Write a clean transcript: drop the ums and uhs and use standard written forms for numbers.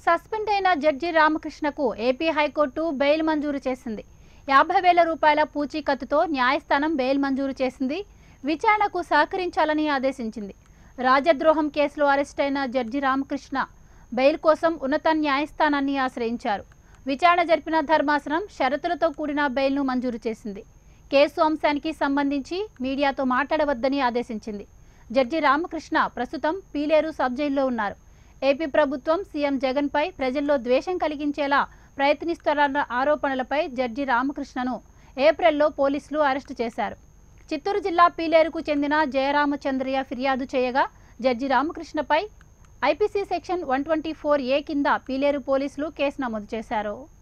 Suspend అయిన judge రామకృష్ణకు AP high court bail మంజూరు చేసింది. 50,000 రూపాయల పూచీకత్తుతో న్యాయస్థానం బెయిల్ మంజూరు చేసింది. విచారణకు సహకరించాలని ఆదేశించింది. రాజద్రోహం కేసులో అరెస్ట్ అయిన జడ్జి రామకృష్ణ బెయిల్ కోసం ఉన్నత న్యాయస్థానాన్ని ఆశ్రయించారు. విచారణ జరిపిన ధర్మాసనం షరతులతో కూడిన బెయిల్ను మంజూరు చేసింది. కేసు అంశానికి సంబంధించి మీడియాతో మాట్లాడవద్దని ఆదేశించింది. జడ్జి రామకృష్ణ ప్రస్తుతం పీలేరు సబ్ జైల్లో ఉన్నారు. ఏపీ ప్రభుత్వం సీఎం జగన్పై ప్రజల్లో ద్వేషం కలిగించేలా ప్రయత్నిస్తారన్న ఆరోపణలపై జడ్జి రామకృష్ణను ఏప్రిల్లో పోలీసులు అరెస్టు చేశారు. చిత్తూరు జిల్లా పీలేరుకు చెందిన జయరామచంద్రయ్య ఫిర్యాదు చేయగా జడ్జి రామకృష్ణపై ఐపీసీ సెక్షన్ 124A కింద పీలేరు పోలీసులు కేసు నమోదు చేశారు.